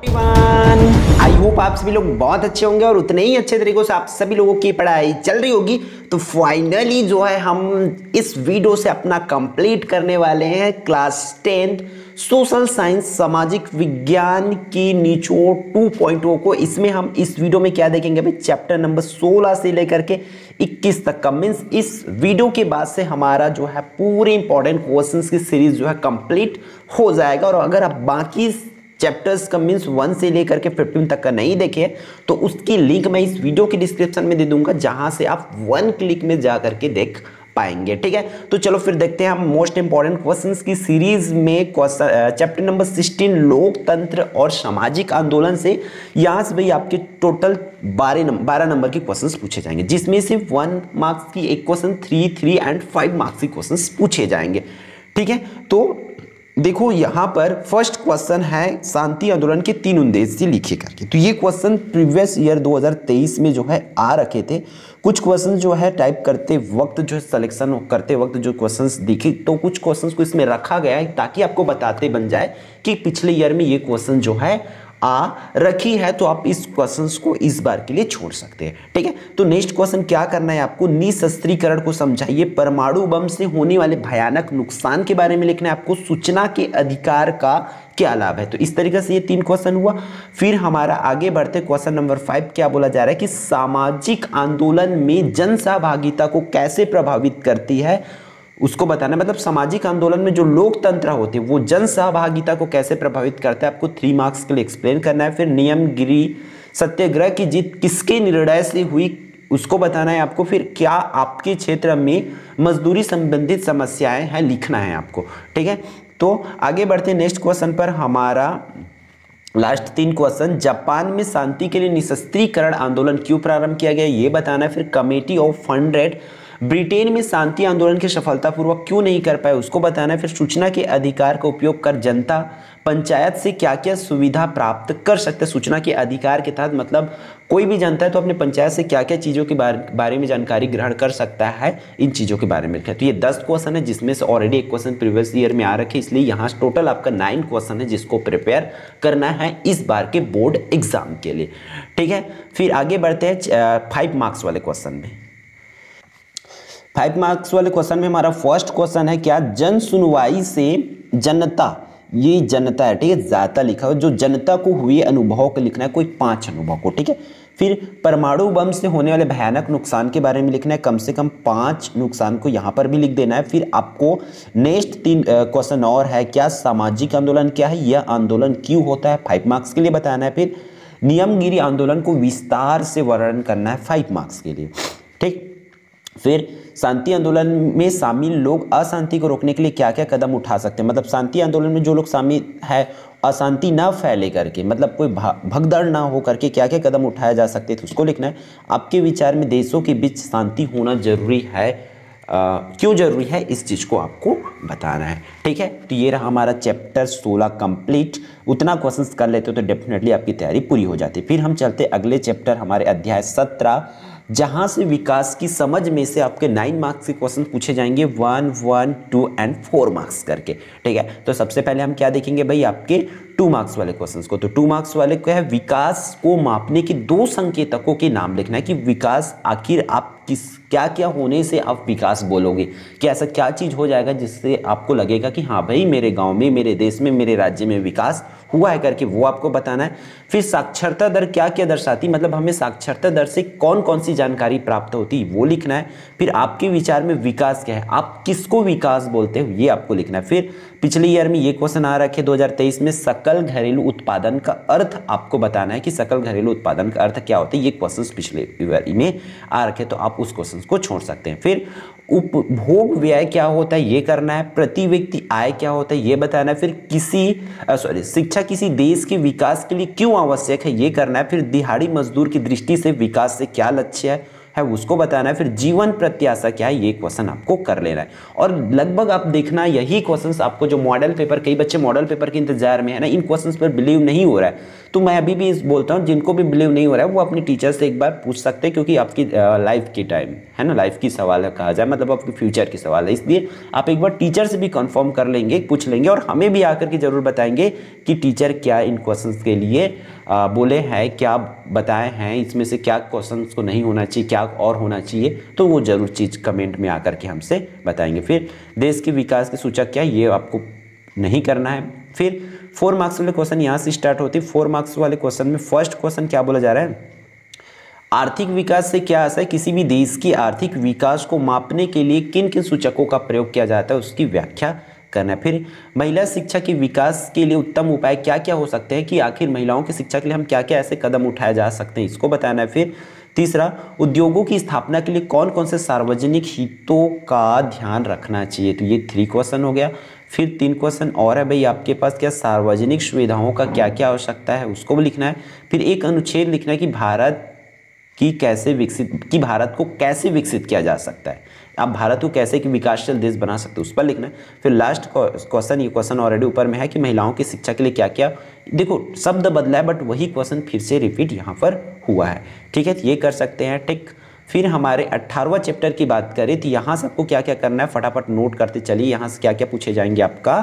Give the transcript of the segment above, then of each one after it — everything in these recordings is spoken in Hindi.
आई होप आप सभी लोग बहुत अच्छे होंगे और उतने ही अच्छे तरीकों से आप सभी लोगों की पढ़ाई चल रही होगी। तो फाइनली जो है हम इस वीडियो से अपना कंप्लीट करने वाले हैं क्लास 10 सोशल साइंस सामाजिक विज्ञान की निचोड़ 2.0 को। इसमें हम इस वीडियो में क्या देखेंगे भाई, चैप्टर नंबर 16 से लेकर के 21 तक का। मीन्स इस वीडियो के बाद से हमारा जो है पूरे इंपॉर्टेंट क्वेश्चंस की सीरीज जो है कंप्लीट हो जाएगा। और अगर आप बाकी चैप्टर्स का मीन्स 1 से लेकर के 15 तक का नहीं देखे तो उसकी लिंक मैं इस वीडियो के डिस्क्रिप्शन में दे दूंगा, जहां से आप 1 क्लिक में जा करके देख पाएंगे। ठीक है, तो चलो फिर देखते हैं हम मोस्ट इंपॉर्टेंट क्वेश्चंस की सीरीज में चैप्टर नंबर 16 लोकतंत्र और सामाजिक आंदोलन से। यहां से भाई आपके टोटल 12 नंबर के क्वेश्चंस पूछे जाएंगे, जिसमें से 1 मार्क्स की एक क्वेश्चन, 3 एंड 5 मार्क्स के क्वेश्चंस पूछे जाएंगे। ठीक है, तो देखो यहां पर फर्स्ट क्वेश्चन है शांति आंदोलन के 3 उद्देश्य लिखे करके। तो ये क्वेश्चन प्रीवियस ईयर 2023 में जो है आ रखे थे। कुछ क्वेश्चन जो है टाइप करते वक्त जो है सिलेक्शन करते वक्त जो क्वेश्चंस दिखे, तो कुछ क्वेश्चंस को इसमें रखा गया है ताकि आपको बताते बन जाए कि पिछले ईयर में ये क्वेश्चन जो है आ रखी है, तो आप इस क्वेश्चंस को इस बार के लिए छोड़ सकते हैं। ठीक है, तो नेक्स्ट क्वेश्चन क्या करना है आपको, निशस्त्रीकरण को समझाइए, परमाणु बम से होने वाले भयानक नुकसान के बारे में लिखना है आपको, सूचना के अधिकार का क्या लाभ है। तो इस तरीके से ये 3 क्वेश्चन हुआ। फिर हमारा आगे बढ़ते क्वेश्चन नंबर 5 क्या बोला जा रहा है कि सामाजिक आंदोलन में जन सहभागिता को कैसे प्रभावित करती है, उसको बताना। मतलब सामाजिक आंदोलन में जो लोकतंत्र होते हैं वो जन सहभागिता को कैसे प्रभावित करता है, आपको 3 मार्क्स के लिए एक्सप्लेन करना है। फिर नियमगिरी सत्याग्रह की जीत किसके निर्णय से हुई, उसको बताना है आपको। फिर क्या आपके क्षेत्र में मजदूरी संबंधित समस्याएं हैं, लिखना है आपको। ठीक है, तो आगे बढ़ते नेक्स्ट क्वेश्चन पर। हमारा लास्ट 3 क्वेश्चन, जापान में शांति के लिए निशस्त्रीकरण आंदोलन क्यों प्रारंभ किया गया, ये बताना है। फिर कमेटी ऑफ 100 ब्रिटेन में शांति आंदोलन की सफलतापूर्वक क्यों नहीं कर पाए, उसको बताना है। फिर सूचना के अधिकार का उपयोग कर जनता पंचायत से क्या क्या सुविधा प्राप्त कर सकते हैं। सूचना के अधिकार के तहत मतलब कोई भी जनता है तो अपने पंचायत से क्या क्या चीज़ों के बारे में जानकारी ग्रहण कर सकता है, इन चीज़ों के बारे में लिखा है। तो ये 10 क्वेश्चन है, जिसमें से ऑलरेडी एक क्वेश्चन प्रीवियस ईयर में आ रखे, इसलिए यहाँ टोटल आपका 9 क्वेश्चन है जिसको प्रिपेयर करना है इस बार के बोर्ड एग्जाम के लिए। ठीक है, फिर आगे बढ़ते हैं 5 मार्क्स वाले क्वेश्चन में। 5 मार्क्स वाले क्वेश्चन में हमारा फर्स्ट क्वेश्चन है क्या, जन सुनवाई से जनता, ये जनता है, ठीक है, ज्यादा लिखा हो, जो जनता को हुए अनुभव को लिखना है, कोई 5 अनुभव को। ठीक है, फिर परमाणु बम से होने वाले भयानक नुकसान के बारे में लिखना है, कम से कम 5 नुकसान को यहाँ पर भी लिख देना है। फिर आपको नेक्स्ट 3 क्वेश्चन और है क्या, सामाजिक आंदोलन क्या है, यह आंदोलन क्यों होता है, 5 मार्क्स के लिए बताना है। फिर नियमगिरी आंदोलन को विस्तार से वर्णन करना है, 5 मार्क्स के लिए। ठीक, फिर शांति आंदोलन में शामिल लोग अशांति को रोकने के लिए क्या क्या कदम उठा सकते हैं। मतलब शांति आंदोलन में जो लोग शामिल है अशांति ना फैले करके, मतलब कोई भगदड़ ना हो करके क्या क्या कदम उठाया जा सकते थे, उसको लिखना है। आपके विचार में देशों के बीच शांति होना जरूरी है, क्यों जरूरी है, इस चीज़ को आपको बताना है। ठीक है, तो ये रहा हमारा चैप्टर 16 कंप्लीट। उतना क्वेश्चंस कर लेते हो तो डेफिनेटली आपकी तैयारी पूरी हो जाती। फिर हम चलते अगले चैप्टर हमारे अध्याय 17, जहां से विकास की समझ में से आपके 9 मार्क्स के क्वेश्चन पूछे जाएंगे, 1, 1, 2 एंड 4 मार्क्स करके। ठीक है, तो सबसे पहले हम क्या देखेंगे भाई, आपके 2 मार्क्स वाले क्वेश्चंस को। तो 2 मार्क्स वाले को है विकास को मापने के 2 संकेतकों के नाम लिखना है कि विकास आखिर आप क्या क्या होने से आप विकास बोलोगे, कि ऐसा क्या चीज़ हो जाएगा जिससे आपको लगेगा कि हाँ भाई मेरे गांव में, मेरे देश में, मेरे राज्य में विकास हुआ है करके, वो आपको बताना है। फिर साक्षरता दर क्या क्या दर्शाती, मतलब हमें साक्षरता दर से कौन कौन सी जानकारी प्राप्त होती, वो लिखना है। फिर आपके विचार में विकास क्या है, आप किसको विकास बोलते हो, ये आपको लिखना है। फिर पिछले ईयर में ये क्वेश्चन आ रखे 2023 में, सकल घरेलू उत्पादन का अर्थ आपको बताना है कि सकल घरेलू उत्पादन का अर्थ क्या होता है। ये क्वेश्चन पिछले ईयर में आ रखे, तो आप उस क्वेश्चन को छोड़ सकते हैं। फिर उपभोग व्यय क्या होता है, ये करना है। प्रति व्यक्ति आय क्या होता है, ये बताना है। फिर शिक्षा किसी देश के विकास के लिए क्यों आवश्यक है, ये करना है। फिर दिहाड़ी मजदूर की दृष्टि से विकास से क्या लक्ष्य है उसको बताना है। फिर जीवन प्रत्याशा क्या है, ये क्वेश्चन आपको कर लेना है। और लगभग आप देखना यही क्वेश्चंस आपको जो मॉडल पेपर, कई बच्चे मॉडल पेपर के इंतजार में है ना, इन क्वेश्चंस पर बिलीव नहीं हो रहा है, तो मैं अभी भी इस बोलता हूँ, जिनको भी बिलीव नहीं हो रहा है वो अपने टीचर से एक बार पूछ सकते हैं, क्योंकि आपकी लाइफ की टाइम है ना, लाइफ की सवाल है कहा जाए, मतलब आपके फ्यूचर की सवाल है, इसलिए आप एक बार टीचर से भी कंफर्म कर लेंगे, पूछ लेंगे, और हमें भी आकर के जरूर बताएंगे कि टीचर क्या इन क्वेश्चंस के लिए बोले हैं, क्या बताए हैं, इसमें से क्या क्वेश्चंस को नहीं होना चाहिए, क्या और होना चाहिए, तो वो जरूर चीज़ कमेंट में आकर के हमसे बताएंगे। फिर देश के विकास के सूचक क्या है, ये आपको नहीं करना है। फिर 4 मार्क्स वाले क्वेश्चन यहाँ से स्टार्ट होती है। 4 मार्क्स वाले क्वेश्चन में फर्स्ट क्वेश्चन क्या बोला जा रहा है, आर्थिक विकास से क्या आशय है, किसी भी देश की आर्थिक विकास को मापने के लिए किन किन सूचकों का प्रयोग किया जाता है उसकी व्याख्या करना है। फिर महिला शिक्षा के विकास के लिए उत्तम उपाय क्या क्या हो सकते हैं, कि आखिर महिलाओं की शिक्षा के लिए हम क्या क्या ऐसे कदम उठाए जा सकते हैं, इसको बताना है। फिर तीसरा, उद्योगों की स्थापना के लिए कौन कौन से सार्वजनिक हितों का ध्यान रखना चाहिए, तो ये 3 क्वेश्चन हो गया। फिर 3 क्वेश्चन और है भाई आपके पास, क्या सार्वजनिक सुविधाओं का क्या क्या आवश्यकता है उसको भी लिखना है। फिर एक अनुच्छेद लिखना है कि भारत को कैसे विकसित किया जा सकता है, आप भारत को कैसे कि विकासशील देश बना सकते हो उस पर लिखना है। फिर लास्ट क्वेश्चन, ये क्वेश्चन ऑलरेडी ऊपर में है कि महिलाओं की शिक्षा के लिए क्या क्या, देखो शब्द बदला है बट वही क्वेश्चन फिर से रिपीट यहाँ पर हुआ है, ठीक है, तो ये कर सकते हैं, ठीक। फिर हमारे 18वां चैप्टर की बात करें तो यहाँ से आपको क्या क्या करना है फटाफट नोट करते चलिए, यहाँ से क्या क्या पूछे जाएंगे आपका।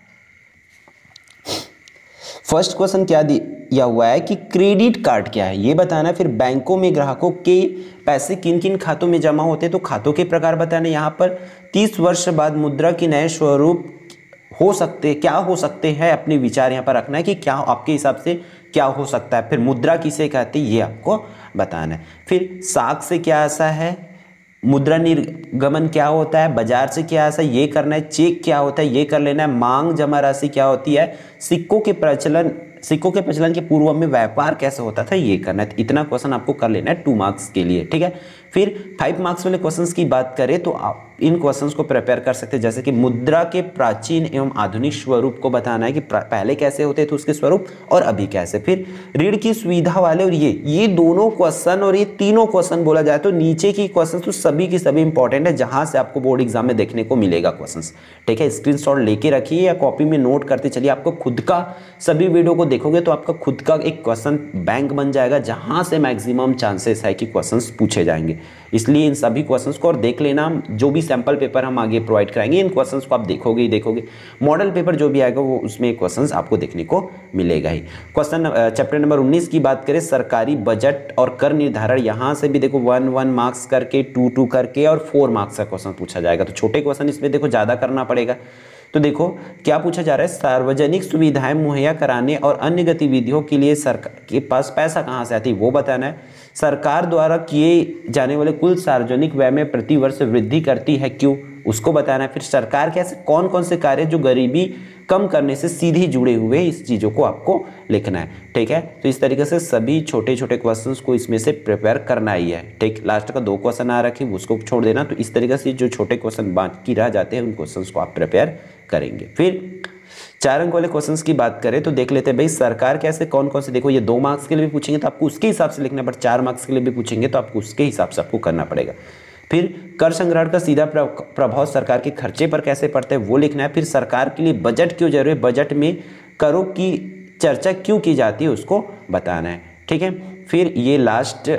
फर्स्ट क्वेश्चन क्या दिया हुआ है कि क्रेडिट कार्ड क्या है, ये बताना है। फिर बैंकों में ग्राहकों के पैसे किन किन खातों में जमा होते हैं, तो खातों के प्रकार बताने। यहाँ पर 30 वर्ष बाद मुद्रा के नए स्वरूप हो सकते, क्या हो सकते हैं, अपने विचार यहाँ पर रखना है कि क्या आपके हिसाब से क्या हो सकता है। फिर मुद्रा किसे कहते हैं ये आपको बताना है। फिर साख से क्या ऐसा है, मुद्रा निर्गमन क्या होता है, बाजार से क्या ऐसा ये करना है, चेक क्या होता है ये कर लेना है, मांग जमा राशि क्या होती है, सिक्कों के प्रचलन के पूर्व में व्यापार कैसे होता था ये करना है। इतना क्वेश्चन आपको कर लेना है 2 मार्क्स के लिए, ठीक है। फिर 5 मार्क्स वाले क्वेश्चंस की बात करें तो आप इन क्वेश्चंस को प्रिपेयर कर सकते हैं, जैसे कि मुद्रा के प्राचीन एवं आधुनिक स्वरूप को बताना है कि पहले कैसे होते थे उसके स्वरूप और अभी कैसे। फिर ऋण की सुविधा वाले, और ये दोनों क्वेश्चन और ये तीनों क्वेश्चन बोला जाए तो नीचे की क्वेश्चन तो सभी की सभी इंपॉर्टेंट है, जहां से आपको बोर्ड एग्जाम में देखने को मिलेगा क्वेश्चन, ठीक है। स्क्रीनशॉट लेके रखिए या कॉपी में नोट करते चलिए, आपको खुद का सभी वीडियो को देखोगे तो आपका खुद का एक क्वेश्चन बैंक बन जाएगा, जहां से मैक्सिमम चांसेस है कि क्वेश्चंस पूछे जाएंगे। इसलिए इन सभी क्वेश्चंस को और देख लेना, जो भी सैंपल पेपर हम आगे प्रोवाइड कराएंगे इन क्वेश्चंस को आप देखोगे ही देखोगे, मॉडल पेपर जो भी आएगा वो उसमें क्वेश्चंस आपको देखने को मिलेगा ही। क्वेश्चन चैप्टर नंबर 19 की बात करें, सरकारी बजट और कर निर्धारण, यहाँ से भी देखो 1 मार्क्स करके 2 करके और 4 मार्क्स का क्वेश्चन पूछा जाएगा, तो छोटे क्वेश्चन इसमें देखो ज़्यादा करना पड़ेगा। तो देखो क्या पूछा जा रहा है, सार्वजनिक सुविधाएं मुहैया कराने और अन्य गतिविधियों के लिए सरकार के पास पैसा कहाँ से आती है वो बताना है। सरकार द्वारा किए जाने वाले कुल सार्वजनिक व्यय में प्रति वर्ष वृद्धि करती है क्यों, उसको बताना है। फिर सरकार के ऐसे कौन कौन से कार्य जो गरीबी कम करने से सीधे जुड़े हुए, इस चीज़ों को आपको लिखना है, ठीक है। तो इस तरीके से सभी छोटे छोटे क्वेश्चंस को इसमें से प्रिपेयर करना ही है, ठीक। लास्ट का 2 क्वेश्चन आ रखे उसको छोड़ देना। तो इस तरीके से जो छोटे क्वेश्चन बाकी रह जाते हैं उन क्वेश्चंस को आप प्रिपेयर करेंगे। फिर 4 अंक वाले क्वेश्चंस की बात करें तो देख लेते हैं भाई, सरकार कैसे कौन कौन से, देखो ये 2 मार्क्स के लिए भी पूछेंगे तो आपको उसके हिसाब से लिखना, बट 4 मार्क्स के लिए भी पूछेंगे तो आपको उसके हिसाब से आपको करना पड़ेगा। फिर कर संग्रहण का सीधा प्रभाव सरकार के खर्चे पर कैसे पड़ता है वो लिखना है। फिर सरकार के लिए बजट क्यों जरूरी है, बजट में करों की चर्चा क्यों की जाती है उसको बताना है, ठीक है। फिर ये लास्ट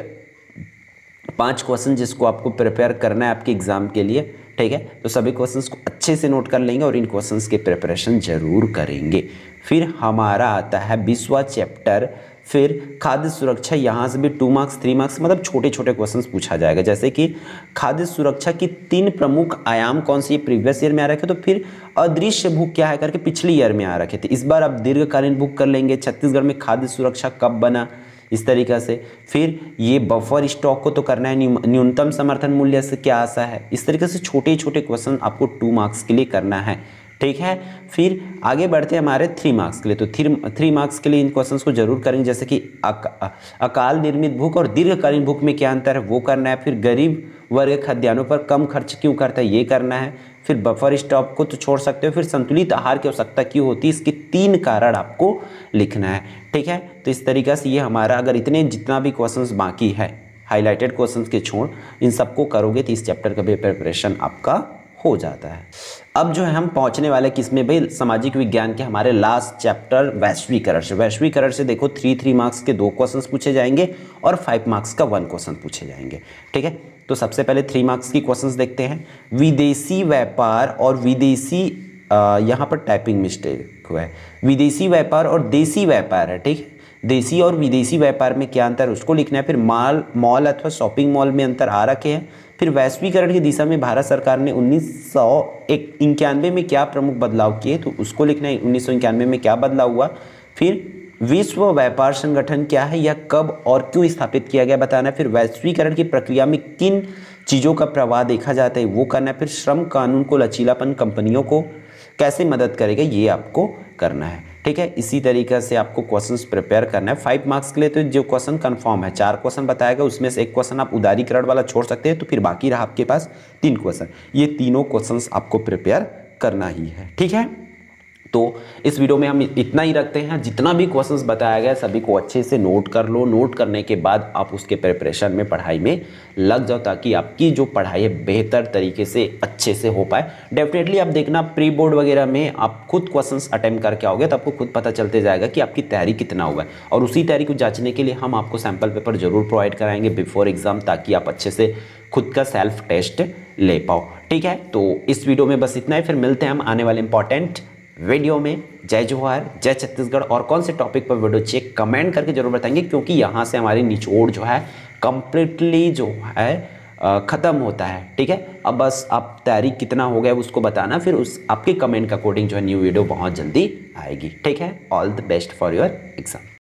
5 क्वेश्चन जिसको आपको प्रिपेयर करना है आपके एग्जाम के लिए, ठीक है। तो सभी क्वेश्चंस को अच्छे से नोट कर लेंगे और इन क्वेश्चंस के प्रिपरेशन जरूर करेंगे। फिर हमारा आता है 20वां चैप्टर, फिर खाद्य सुरक्षा, यहाँ से भी 2 मार्क्स 3 मार्क्स मतलब छोटे छोटे क्वेश्चंस पूछा जाएगा, जैसे कि खाद्य सुरक्षा की 3 प्रमुख आयाम कौन सी, प्रीवियस ईयर में आ रखे, तो फिर अदृश्य भूख क्या है करके पिछली ईयर में आ रखे थे, इस बार आप दीर्घकालीन भूख कर लेंगे, छत्तीसगढ़ में खाद्य सुरक्षा कब बना, इस तरीक़े से। फिर ये बफर स्टॉक को तो करना है, न्यूनतम समर्थन मूल्य से क्या आशा है, इस तरीके से छोटे छोटे क्वेश्चन आपको 2 मार्क्स के लिए करना है, ठीक है। फिर आगे बढ़ते हैं हमारे 3 मार्क्स के लिए, तो 3 मार्क्स के लिए इन क्वेश्चंस को जरूर करेंगे, जैसे कि अकाल निर्मित भूख और दीर्घकालीन भूख में क्या अंतर है वो करना है। फिर गरीब वर्ग खाद्यान्नों पर कम खर्च क्यों करता है ये करना है। फिर बफर स्टॉक को तो छोड़ सकते हो। फिर संतुलित आहार की आवश्यकता क्यों होती है, इसके 3 कारण आपको लिखना है, ठीक है। तो इस तरीके से ये हमारा, अगर इतने जितना भी क्वेश्चंस बाकी है हाईलाइटेड क्वेश्चंस के छोड़ इन सबको करोगे तो इस चैप्टर का भी प्रिपरेशन आपका हो जाता है। अब जो है हम पहुंचने वाले किसमें भाई, सामाजिक विज्ञान के हमारे लास्ट चैप्टर वैश्वीकरण से। वैश्वीकरण से देखो 3 मार्क्स के 2 क्वेश्चंस पूछे जाएंगे और 5 मार्क्स का 1 क्वेश्चन पूछे जाएंगे। ठीक है, तो सबसे पहले 3 मार्क्स की क्वेश्चंस देखते हैं। विदेशी व्यापार और विदेशी, यहाँ पर टाइपिंग मिस्टेक हुआ है, विदेशी व्यापार और देसी व्यापार है। ठीक है, देसी और विदेशी व्यापार में क्या अंतर है उसको लिखना है। फिर मॉल अथवा शॉपिंग मॉल में अंतर आ रखे हैं। फिर वैश्वीकरण की दिशा में भारत सरकार ने 1991 में क्या प्रमुख बदलाव किए, तो उसको लिखना है 1991 में क्या बदलाव हुआ। फिर विश्व व्यापार संगठन क्या है, यह कब और क्यों स्थापित किया गया बताना है। फिर वैश्वीकरण की प्रक्रिया में किन चीज़ों का प्रभाव देखा जाता है वो करना है। फिर श्रम कानून को लचीलापन कंपनियों को कैसे मदद करेगा ये आपको करना है। ठीक है, इसी तरीके से आपको क्वेश्चंस प्रिपेयर करना है। 5 मार्क्स के लिए तो जो क्वेश्चन कंफर्म है 4 क्वेश्चन बताएगा, उसमें से 1 क्वेश्चन आप उदारीकरण वाला छोड़ सकते हैं, तो फिर बाकी रहा आपके पास 3 क्वेश्चन। ये तीनों क्वेश्चंस आपको प्रिपेयर करना ही है। ठीक है, तो इस वीडियो में हम इतना ही रखते हैं। जितना भी क्वेश्चंस बताया गया सभी को अच्छे से नोट कर लो। नोट करने के बाद आप उसके प्रिपरेशन में, पढ़ाई में लग जाओ, ताकि आपकी जो पढ़ाई है बेहतर तरीके से अच्छे से हो पाए। डेफिनेटली आप देखना प्री बोर्ड वगैरह में आप खुद क्वेश्चंस अटेम्प्ट करके आओगे तो आपको खुद पता चलते जाएगा कि आपकी तैयारी कितना हुआ है। और उसी तैयारी को जांचने के लिए हम आपको सैम्पल पेपर जरूर प्रोवाइड कराएंगे बिफोर एग्जाम, ताकि आप अच्छे से खुद का सेल्फ टेस्ट ले पाओ। ठीक है, तो इस वीडियो में बस इतना ही। फिर मिलते हैं हम आने वाले इंपॉर्टेंट वीडियो में। जय जोहार, जय छत्तीसगढ़। और कौन से टॉपिक पर वीडियो चाहिए कमेंट करके जरूर बताएंगे, क्योंकि यहाँ से हमारी निचोड़ जो है कंप्लीटली जो है ख़त्म होता है। ठीक है, अब बस आप तैयारी कितना हो गया उसको बताना, फिर उस आपके कमेंट के अकॉर्डिंग जो है न्यू वीडियो बहुत जल्दी आएगी। ठीक है, all the best for your exam.